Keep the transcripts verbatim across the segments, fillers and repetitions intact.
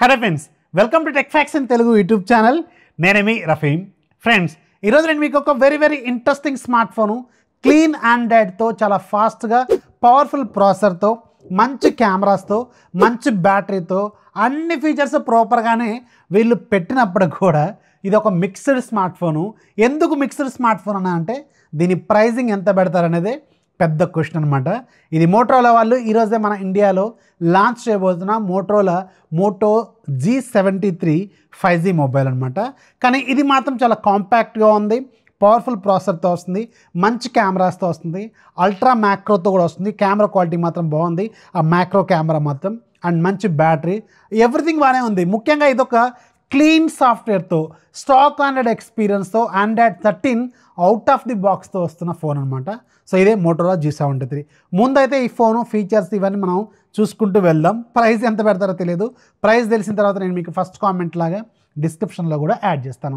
Hello friends, welcome to tech facts in Telugu YouTube channel. నేనే మీ Rafi. Friends, ఈరోజు నేను మీకు ఒక very very interesting smart phone clean ఆండ్రాయిడ్తో చాలా ఫాస్ట్గా పవర్ఫుల్ ప్రాసెసర్తో మంచి కెమెరాస్తో మంచి బ్యాటరీతో అన్ని ఫీచర్స్ ప్రాపర్గానే వీళ్ళు పెట్టినప్పుడు కూడా ఇది ఒక మిక్స్డ్ స్మార్ట్ ఫోను. ఎందుకు మిక్స్డ్ స్మార్ట్ ఫోన్ అన్నా అంటే దీని ప్రైజింగ్ ఎంత పెడతారనేదే పెద్ద క్వశ్చన్ అనమాట. ఇది మోటరోలా వాళ్ళు ఈరోజే మన ఇండియాలో లాంచ్ చేయబోతున్న Motorola Moto G seventy three five G mobile అనమాట. కానీ ఇది మాత్రం చాలా కాంపాక్ట్గా ఉంది, పవర్ఫుల్ ప్రాసెసర్తో వస్తుంది, మంచి కెమెరాస్తో వస్తుంది, అల్ట్రా మ్యాక్రోతో కూడా వస్తుంది. కెమెరా క్వాలిటీ మాత్రం బాగుంది, ఆ మ్యాక్రో కెమెరా మాత్రం, అండ్ మంచి బ్యాటరీ, ఎవ్రీథింగ్ బాగానే ఉంది. ముఖ్యంగా ఇదొక క్లీన్ సాఫ్ట్వేర్తో స్టాక్ ఆండ్రాయిడ్ ఎక్స్పీరియన్స్తో Android thirteen out of the బాక్స్తో వస్తున్న ఫోన్ అనమాట. సో ఇదే మోటోరోలా జీ సెవెంటీ త్రీ. ముందైతే ఈ ఫోను ఫీచర్స్ ఇవన్నీ మనం చూసుకుంటూ వెళ్దాం. ప్రైస్ ఎంత పెడతారో తెలియదు. ప్రైస్ తెలిసిన తర్వాత నేను మీకు ఫస్ట్ కామెంట్ లాగా డిస్క్రిప్షన్లో కూడా యాడ్ చేస్తాను.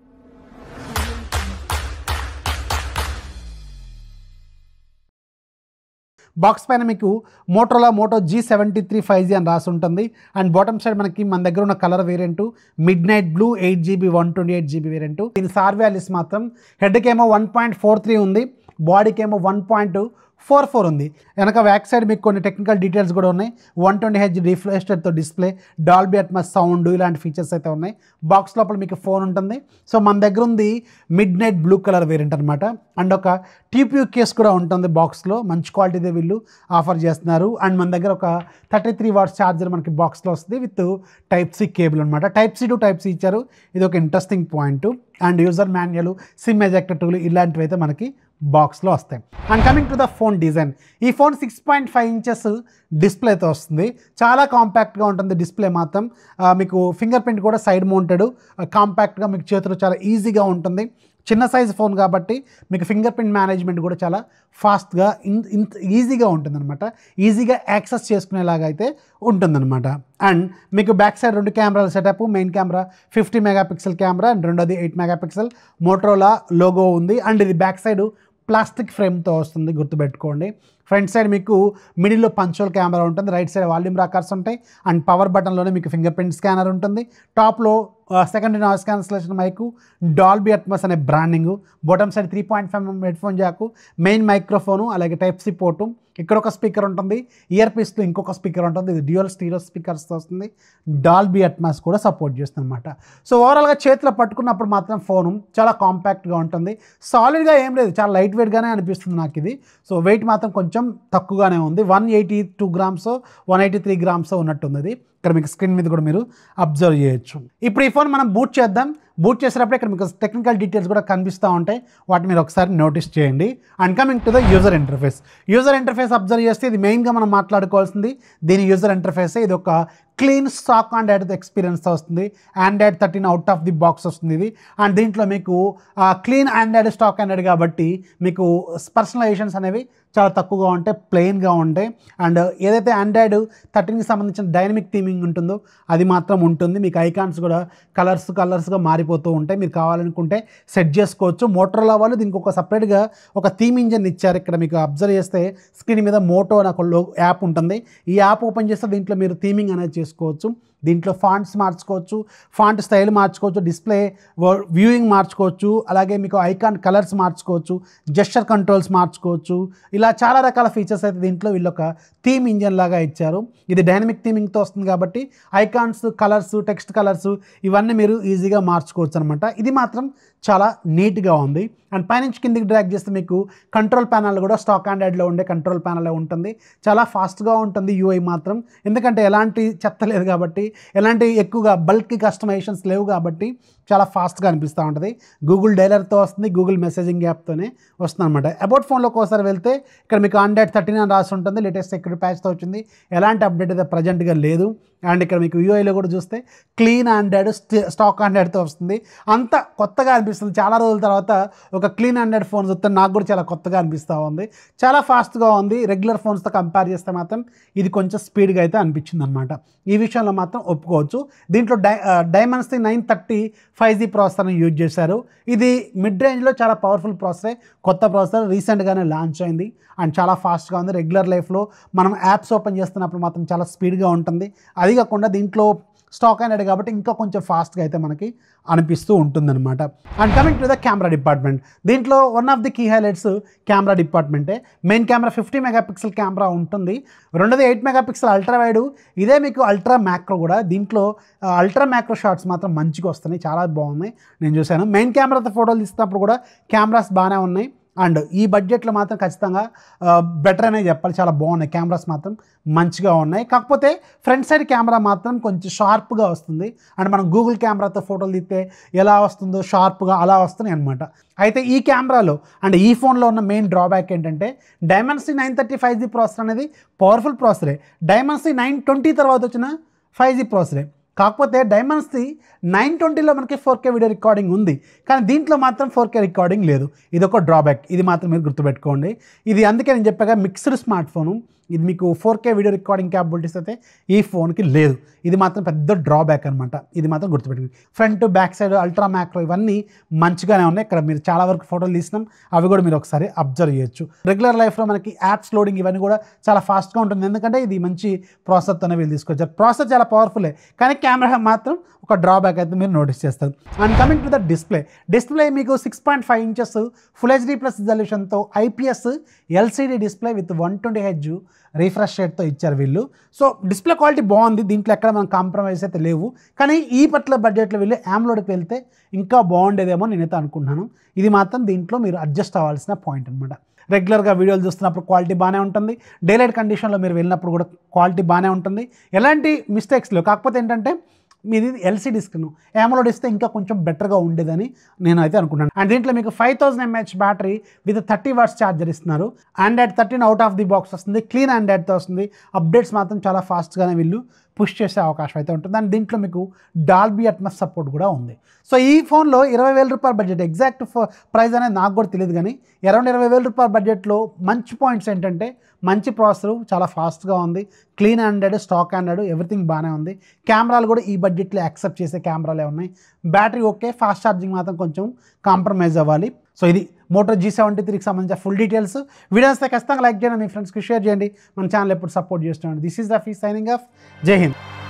బాక్స్ పైన మీకు Motorola Moto G seventy three five G అని రాసి ఉంటుంది. అండ్ బాటమ్ సైడ్ మనకి మన దగ్గర ఉన్న colour variant midnight blue eight GB one twenty eight GB variant. దీని సార్ వాల్యూస్ మాత్రం హెడ్కి ఏమో వన్ పాయింట్ ఫోర్ త్రీ ఉంది, బాడీకి ఏమో వన్ పాయింట్ ఫోర్ ఫోర్ ఉంది. వెనక బ్యాక్ సైడ్ మీకు కొన్ని టెక్నికల్ డీటెయిల్స్ కూడా ఉన్నాయి. వన్ ట్వంటీ హెచ్ రిఫ్రెష్ రేట్తో డిస్ప్లే, డాల్బీ అట్మాస్ సౌండ్, ఇలాంటి ఫీచర్స్ అయితే ఉన్నాయి. బాక్స్ లోపల మీకు ఫోన్ ఉంటుంది. సో మన దగ్గర ఉంది midnight blue colour variant అనమాట. అండ్ ఒక టీపీయూ కేస్ కూడా ఉంటుంది బాక్స్లో, మంచి క్వాలిటీదే వీళ్ళు ఆఫర్ చేస్తున్నారు. అండ్ మన దగ్గర ఒక థర్టీ త్రీ వాట్స్ ఛార్జర్ మనకి బాక్స్లో వస్తుంది విత్ టైప్ సి కేబుల్ అనమాట. Type C to type C ఇచ్చారు, ఇది ఒక interesting point. And user manual, SIM ejector tool ఇలాంటివి అయితే మనకి బాక్స్లో వస్తాయి. And coming to the phone design, ఈ phone six point five inches డిస్ప్లేతో వస్తుంది. చాలా కాంపాక్ట్గా ఉంటుంది డిస్ప్లే మాత్రం. మీకు ఫింగర్ ప్రింట్ కూడా సైడ్ మౌంటెడ్, కాంపాక్ట్గా మీకు చేతిలో చాలా ఈజీగా ఉంటుంది. చిన్న సైజ్ ఫోన్ కాబట్టి మీకు ఫింగర్ ప్రింట్ మేనేజ్మెంట్ కూడా చాలా ఫాస్ట్గా ఇన్ ఇంత ఈజీగా ఉంటుందన్నమాట. ఈజీగా యాక్సెస్ చేసుకునేలాగా అయితే ఉంటుందన్నమాట. అండ్ మీకు బ్యాక్ సైడ్ రెండు కెమెరాల setup, main camera fifty megapixel camera and రెండోది eight megapixel Motorola logo ఉంది. అండ్ ఇది బ్యాక్ సైడ్ ప్లాస్టిక్ ఫ్రేమ్తో వస్తుంది, గుర్తుపెట్టుకోండి. ఫ్రంట్ సైడ్ మీకు మిడిల్లో పంచోల్ కెమెరా ఉంటుంది, రైట్ సైడ్ వాల్యూమ్ రాకర్స్ ఉంటాయి. అండ్ పవర్ బటన్లోనే మీకు ఫింగర్ ప్రింట్ స్కానర్ ఉంటుంది. టాప్లో secondary noise cancellation mic, Dolby Atmos అనే branding, bottom side three point five headphone jack, main microphone, అలాగే టైప్ సి పోర్టు, ఇక్కడ ఒక స్పీకర్ ఉంటుంది, ఇయర్ పీస్లో ఇంకొక స్పీకర్ ఉంటుంది. ఇది డ్యూయల్ స్టీరియో స్పీకర్స్తో వస్తుంది. డాల్బీ అట్మాస్ కూడా సపోర్ట్ చేస్తుంది అనమాట. సో ఓవరాల్గా చేతిలో పట్టుకున్నప్పుడు మాత్రం ఫోను చాలా కాంపాక్ట్గా ఉంటుంది. సాలిడ్గా ఏం లేదు, చాలా లైట్ వెయిట్గానే అనిపిస్తుంది నాకు ఇది. సో వెయిట్ మాత్రం కొంచెం తక్కువగానే ఉంది. One eighty two grams one eighty three grams ఉన్నట్టుంది ఇది. ఇక్కడ మీకు స్క్రీన్ మీద కూడా మీరు అబ్జర్వ్ చేయొచ్చు. ఇప్పుడు ఈ ఫోన్ మనం బూట్ చేద్దాం. బూట్ చేసేటప్పుడు ఇక్కడ మీకు టెక్నికల్ డీటెయిల్స్ కూడా కనిపిస్తూ ఉంటాయి, వాటిని మీరు ఒకసారి నోటీస్ చేయండి. And coming to the user interface, user interface observe చేస్తే ఇది మెయిన్గా మనం మాట్లాడుకోవాల్సింది దీని యూజర్ ఇంటర్ఫేస్. ఇది ఒక క్లీన్ స్టాక్ ఆండ్రాయిడ్ ఎక్స్పీరియన్స్తో వస్తుంది. Android thirteen out of the box వస్తుంది ఇది. అండ్ దీంట్లో మీకు క్లీన్ ఆండ్రాయిడ్ స్టాక్ ఆండ్రాయిడ్ కాబట్టి మీకు పర్సనలైజేషన్స్ అనేవి చాలా తక్కువగా ఉంటాయి, ప్లెయిన్గా ఉంటాయి. అండ్ ఏదైతే ఆండ్రాయిడ్ థర్టీన్కి సంబంధించిన డైనమిక్ థీమింగ్ ఉంటుందో అది మాత్రం ఉంటుంది. మీకు ఐకాన్స్ కూడా కలర్స్ కలర్స్గా మారిపోతూ ఉంటాయి. మీరు కావాలనుకుంటే సెట్ చేసుకోవచ్చు. మోటరోలా వాళ్ళు దీనికి ఒక సపరేట్గా ఒక థీమ్ ఇంజన్ ఇచ్చారు. ఇక్కడ మీకు అబ్జర్వ్ చేస్తే స్క్రీన్ మీద మోటో అనే ఒక యాప్ ఉంటుంది. ఈ యాప్ ఓపెన్ చేస్తే దీంట్లో మీరు థీమింగ్ అనేది చేసుకోవచ్చు. దీంట్లో ఫాంట్స్ మార్చుకోవచ్చు, ఫాంట్ స్టైల్ మార్చుకోవచ్చు, డిస్ప్లే వ్యూయింగ్ మార్చుకోవచ్చు, అలాగే మీకు ఐకాన్ కలర్స్ మార్చుకోవచ్చు, జెస్చర్ కంట్రోల్స్ మార్చుకోవచ్చు. ఇలా చాలా రకాల ఫీచర్స్ అయితే దీంట్లో వీళ్ళు ఒక థీమ్ ఇంజన్ లాగా ఇచ్చారు. ఇది డైనమిక్ థీమింగ్తో వస్తుంది కాబట్టి ఐకాన్స్, కలర్స్, టెక్స్ట్ కలర్స్ ఇవన్నీ మీరు ఈజీగా మార్చుకోవచ్చు అనమాట. ఇది మాత్రం చాలా నీట్గా ఉంది. అండ్ పైనుంచి కిందికి డ్రాగ్ చేస్తే మీకు కంట్రోల్ ప్యానల్ కూడా స్టాక్ ఆండ్రాయిడ్లో ఉండే కంట్రోల్ ప్యానల్లో ఉంటుంది. చాలా ఫాస్ట్గా ఉంటుంది యూఐ మాత్రం, ఎందుకంటే ఎలాంటి చెత్త లేదు కాబట్టి, ఎలాంటి ఎక్కువగా బల్క్ కస్టమైజేషన్స్ లేవు కాబట్టి చాలా ఫాస్ట్గా అనిపిస్తూ ఉంటుంది. గూగుల్ డైలర్తో వస్తుంది, గూగుల్ మెసేజింగ్ యాప్తోనే వస్తుంది అనమాట. అబౌట్ ఫోన్లోకి ఒకసారి వెళ్తే ఇక్కడ మీకు ఆండ్రాయిడ్ థర్టీన్ అని రాసి ఉంటుంది. లేటెస్ట్ సెక్యూరిటీ ప్యాచ్తో వచ్చింది, ఎలాంటి అప్డేట్ అయితే ప్రజెంట్గా లేదు. అండ్ ఇక్కడ మీకు యూఐలో కూడా చూస్తే క్లీన్ ఆండ్రాయిడ్ స్టాక్ ఆండ్రాయిడ్తో వస్తుంది. అంత కొత్తగా అనిపిస్తుంది. చాలా రోజుల తర్వాత ఒక క్లీన్ ఆండ్రాయిడ్ ఫోన్ చూస్తే నాకు కూడా చాలా కొత్తగా అనిపిస్తూ ఉంది. చాలా ఫాస్ట్గా ఉంది. రెగ్యులర్ ఫోన్స్తో కంపేర్ చేస్తే మాత్రం ఇది కొంచెం స్పీడ్గా అయితే అనిపించింది అనమాట. ఈ విషయంలో మాత్రం ఒప్పుకోవచ్చు. దీంట్లో డై Dimensity nine thirty five G ప్రాసెసర్ని యూజ్ చేశారు. ఇది మిడ్ రేంజ్లో చాలా పవర్ఫుల్ ప్రాసెసరే. కొత్త ప్రాసెసర్ రీసెంట్గానే లాంచ్ అయింది అండ్ చాలా ఫాస్ట్గా ఉంది. రెగ్యులర్ లైఫ్లో మనం యాప్స్ ఓపెన్ చేస్తున్నప్పుడు మాత్రం చాలా స్పీడ్గా ఉంటుంది. అది కాకుండా దీంట్లో స్టాక్ ఆండ్రాయిడ్ కాబట్టి ఇంకా కొంచెం ఫాస్ట్గా అయితే మనకి అనిపిస్తూ ఉంటుందన్నమాట. And coming to the camera department, దీంట్లో one of the key highlights camera డిపార్ట్మెంటే. Main camera fifty megapixel camera ఉంటుంది, రెండోది ఎయిట్ మెగాపిక్సెల్ అల్ట్రా వైడ్, ఇదే మీకు అల్ట్రా మ్యాక్రో కూడా. దీంట్లో అల్ట్రా మ్యాక్రో షాట్స్ మాత్రం మంచిగా వస్తున్నాయి, చాలా బాగున్నాయి, నేను చూశాను. మెయిన్ కెమెరాతో ఫోటోలు తీస్తున్నప్పుడు కూడా కెమెరాస్ బాగానే ఉన్నాయి. అండ్ ఈ బడ్జెట్లో మాత్రం ఖచ్చితంగా బెటర్ అనే చెప్పాలి, చాలా బాగున్నాయి కెమెరాస్ మాత్రం మంచిగా ఉన్నాయి. కాకపోతే ఫ్రంట్ సైడ్ కెమెరా మాత్రం కొంచెం షార్ప్గా వస్తుంది. అండ్ మనం గూగుల్ కెమెరాతో ఫోటోలు తీస్తే ఎలా వస్తుందో షార్ప్గా అలా వస్తున్నాయి అనమాట. అయితే ఈ కెమెరాలో అండ్ ఈ ఫోన్లో ఉన్న మెయిన్ డ్రాబ్యాక్ ఏంటంటే Dimensity nine thirty five G processor అనేది పవర్ఫుల్ ప్రాసెసరే. డైమెన్సిటీ నైన్ ట్వంటీ తర్వాత వచ్చిన ఫైవ్ జీ ప్రాసెసరే. కాకపోతే డైమెన్సిటీ నైన్ ట్వంటీలో మనకి ఫోర్ కే వీడియో రికార్డింగ్ ఉంది, కానీ దీంట్లో మాత్రం ఫోర్ కే రికార్డింగ్ లేదు. ఇది ఒక డ్రాబ్యాక్, ఇది మాత్రం మీరు గుర్తుపెట్టుకోండి. ఇది అందుకే నేను చెప్పాగా మిక్స్డ్ స్మార్ట్ ఫోను, ఇది మీకు four K video recording capabilities అయితే ఈ ఫోన్కి లేదు. ఇది మాత్రం పెద్ద డ్రాబ్యాక్ అనమాట, ఇది మాత్రం గుర్తుపెట్టుకోండి. Front back side ultra macro ఇవన్నీ మంచిగానే ఉన్నాయి. ఇక్కడ మీరు చాలా వరకు ఫోటోలు తీసినాం, అవి కూడా మీరు ఒకసారి అబ్జర్వ్ చేయొచ్చు. రెగ్యులర్ లైఫ్లో మనకి యాప్స్ లోడింగ్ ఇవన్నీ కూడా చాలా ఫాస్ట్గా ఉంటుంది, ఎందుకంటే ఇది మంచి ప్రాసెసర్తోనే వీళ్ళు తీసుకొచ్చారు. ప్రాసెసర్ చాలా పవర్ఫుల్లే, కానీ కెమెరా మాత్రం ఒక డ్రాబ్యాక్ అయితే మీరు నోటీస్ చేస్తారు. And coming to the display, display మీకు six point five inches full HD plus రిజల్యూషన్తో IPS LCD display with one twenty H refresh రేట్తో ఇచ్చారు వీళ్ళు. సో డిస్ప్లే క్వాలిటీ బాగుంది, దీంట్లో ఎక్కడ మనం కాంప్రమైజ్ అయితే లేవు. కానీ ఈ పర్టికులర్ బడ్జెట్లో వెళ్ళి ఆమ్లోడ్కి వెళ్తే ఇంకా బాగుండేదేమో నేనైతే అనుకుంటున్నాను. ఇది మాత్రం దీంట్లో మీరు అడ్జస్ట్ అవ్వాల్సిన పాయింట్ అనమాట. రెగ్యులర్గా వీడియోలు చూస్తున్నప్పుడు క్వాలిటీ బాగానే ఉంటుంది, డేలైట్ కండిషన్లో మీరు వెళ్ళినప్పుడు కూడా క్వాలిటీ బాగానే ఉంటుంది, ఎలాంటి మిస్టేక్స్ లేవు. కాకపోతే ఏంటంటే మీది ఎల్సీడీ స్క్రీన్, AMOLED ఇస్తే ఇంకా కొంచెం బెటర్గా ఉండేదని నేను అయితే అనుకుంటున్నాను. అండ్ దీంట్లో మీకు five thousand mAh battery with thirty watts charger ఇస్తున్నారు. Android thirteen out of the box వస్తుంది, క్లీన్ ఆండ్రాయిడ్తో వస్తుంది. అప్డేట్స్ మాత్రం చాలా ఫాస్ట్గానే వీళ్ళు పుష్ చేసే అవకాశం అయితే ఉంటుంది. అండ్ దీంట్లో మీకు డాల్బీ అట్మస్ సపోర్ట్ కూడా ఉంది. సో ఈ ఫోన్లో ఇరవై వేల రూపాయల బడ్జెట్, ఎగ్జాక్ట్ ప్రైస్ అనేది నాకు కూడా తెలియదు, కానీ అరౌండ్ ఇరవై వేల రూపాయల బడ్జెట్లో మంచి పాయింట్స్ ఏంటంటే మంచి ప్రాసెసర్, చాలా ఫాస్ట్గా ఉంది, clean Android, stock Android, everything బాగానే ఉంది. కెమెరాలు కూడా ఈ బడ్జెట్లో యాక్సెప్ట్ చేసే కెమెరాలే ఉన్నాయి. బ్యాటరీ ఓకే, ఫాస్ట్ ఛార్జింగ్ మాత్రం కొంచెం కాంప్రమైజ్ అవ్వాలి. సో ఇది మోటో జీ సెవెంటీ త్రీకి సంబంధించిన ఫుల్ డీటెయిల్స్. వీడియోస్ ఖచ్చితంగా లైక్ చేయండి, మీ ఫ్రెండ్స్కి షేర్ చేయండి, మన ఛానల్ ఎప్పుడు సపోర్ట్ చేస్తున్నాను. This is Rafi signing off. జై హింద్.